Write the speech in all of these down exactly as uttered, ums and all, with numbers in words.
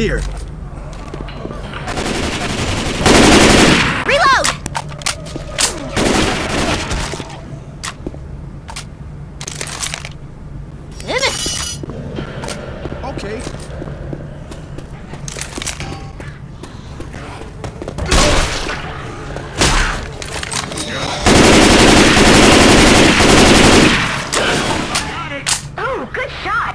here. Reload! Okay. Oh, good shot!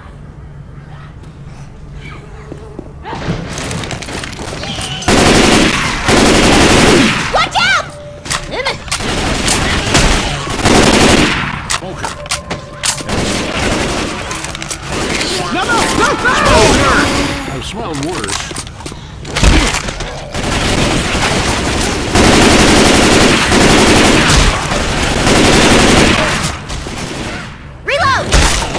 Watch out! Okay. No, no, no, no! I've smelled worse. Reload!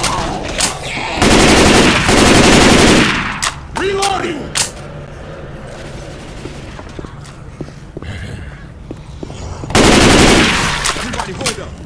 Reloading! Everybody hold up.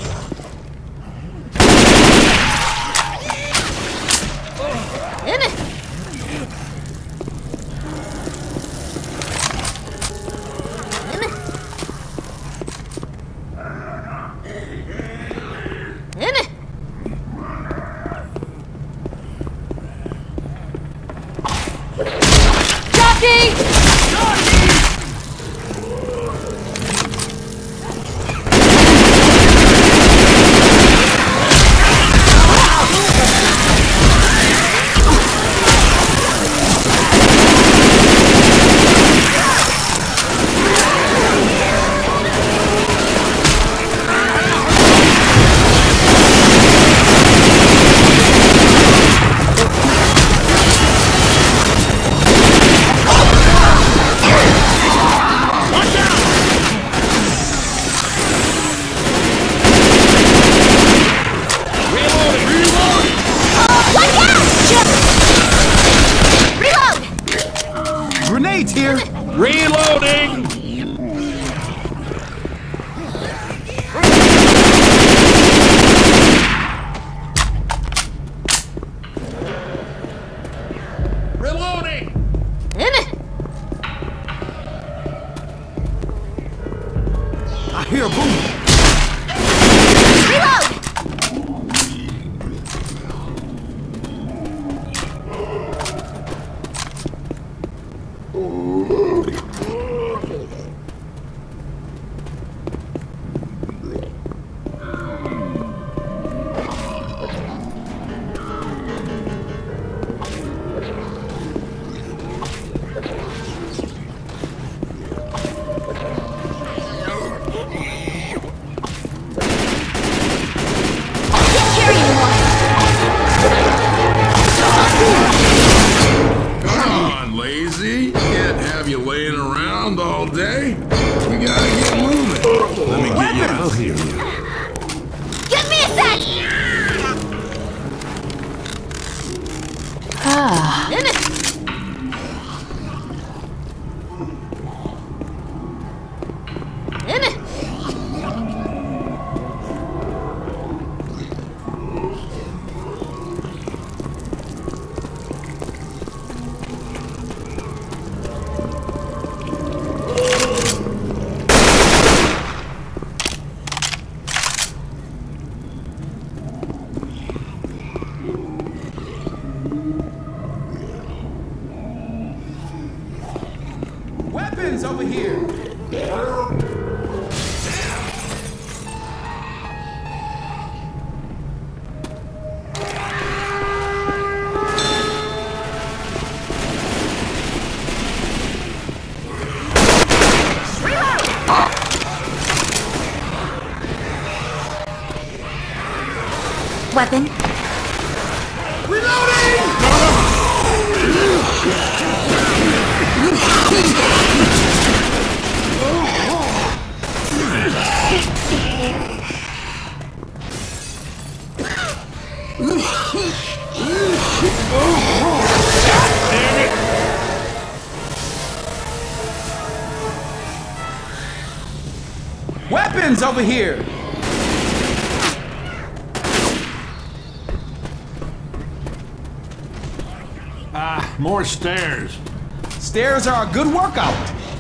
Grenades here! Reloading! Reloading! I hear a boom. Reload! Come on, lazy. Can't have you laying around all day. You gotta get moving. Let me get you out here. Give me a sec! Ah. Weapons over here! Weapon. Weapons over here! Ah. More stairs. Stairs are a good workout.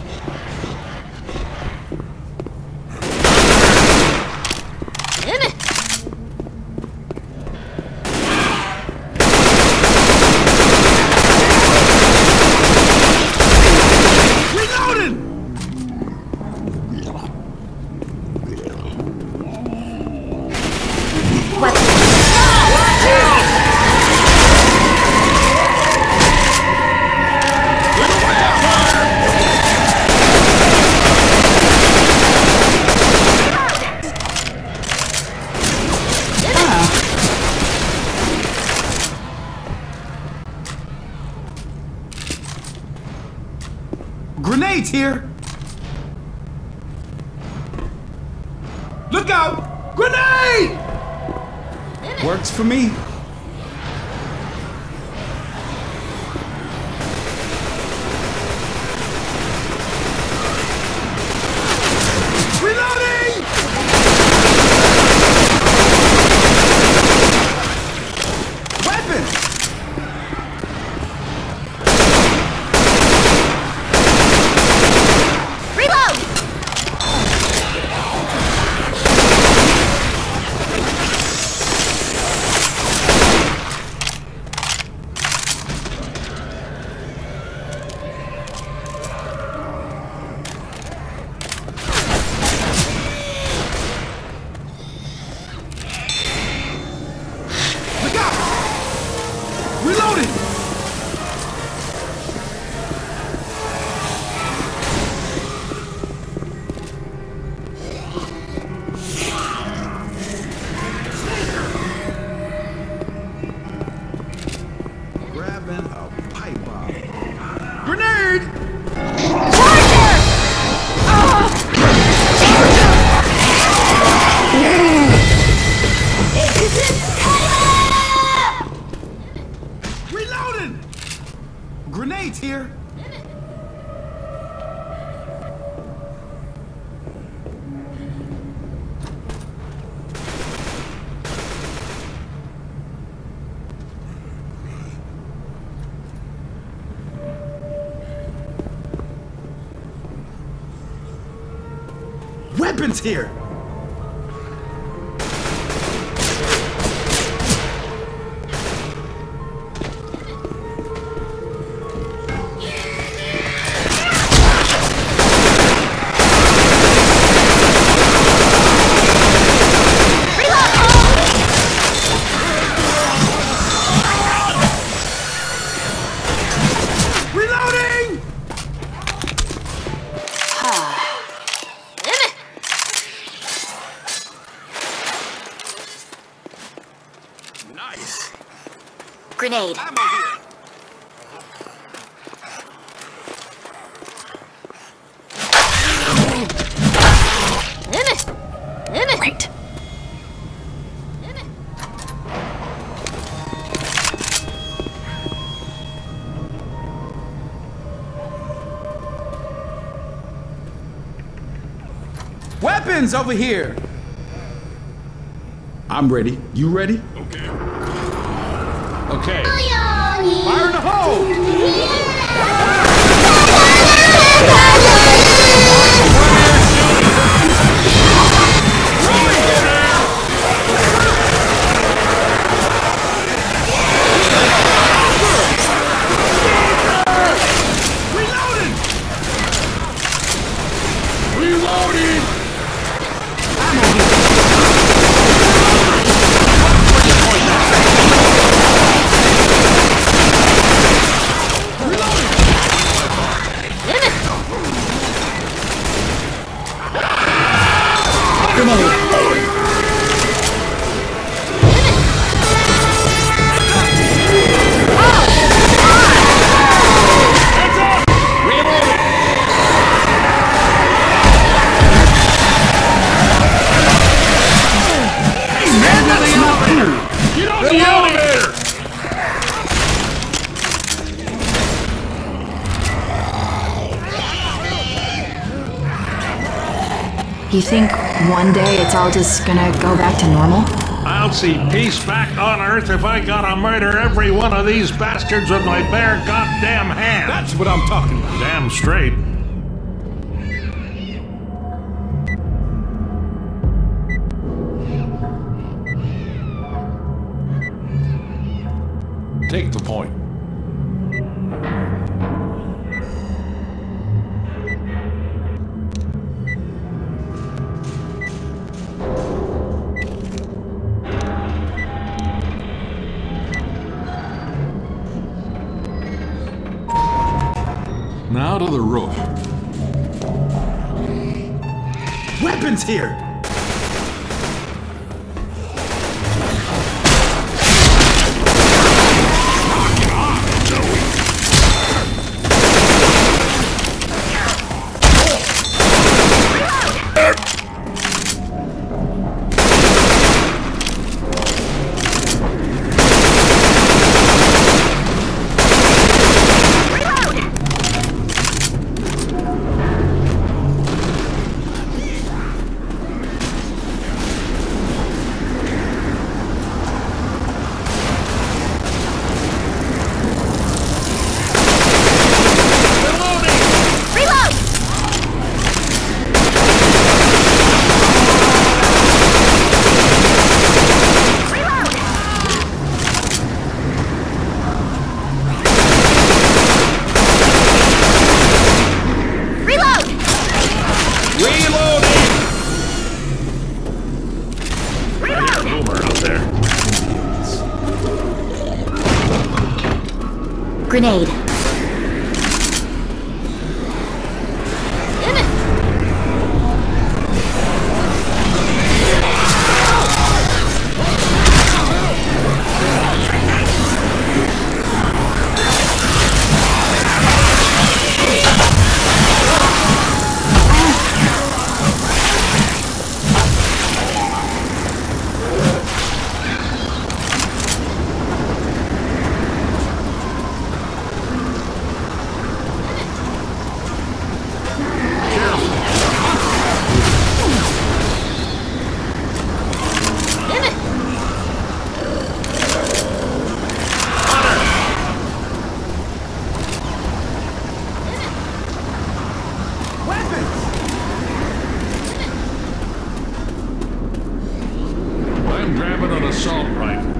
Grenades here! Look out! Grenade! Works for me. Reloading! Weapons! Reloading! Grabbing a pipe bomb. Grenade! Charger! Oh! Reloading! Grenades here. Weapons here. Nice. Grenade. Ammo here. Great. Weapons over here. I'm ready. You ready? Okay. Okay. Fire in the hole! Reloading! Reloading! Come on. You think one day it's all just gonna go back to normal? I I'll see peace back on Earth if I gotta murder every one of these bastards with my bare goddamn hands. That's what I'm talking about. Damn straight. Take the point. Now to the roof. Weapons here! Grenade. Assault rifle.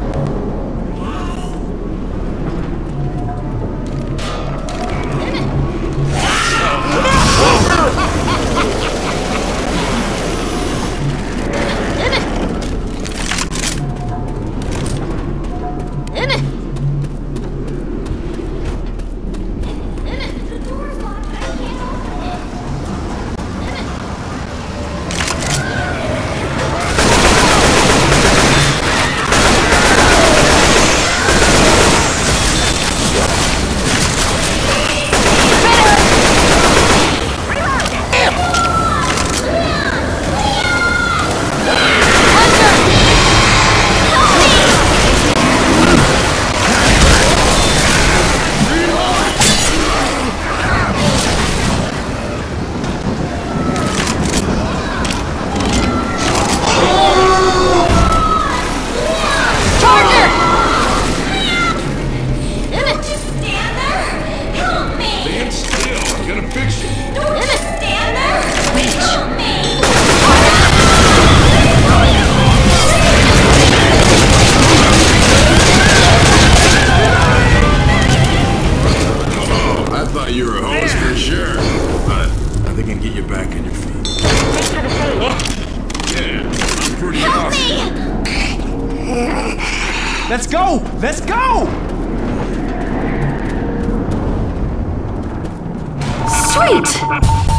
Let's go! Let's go! Sweet!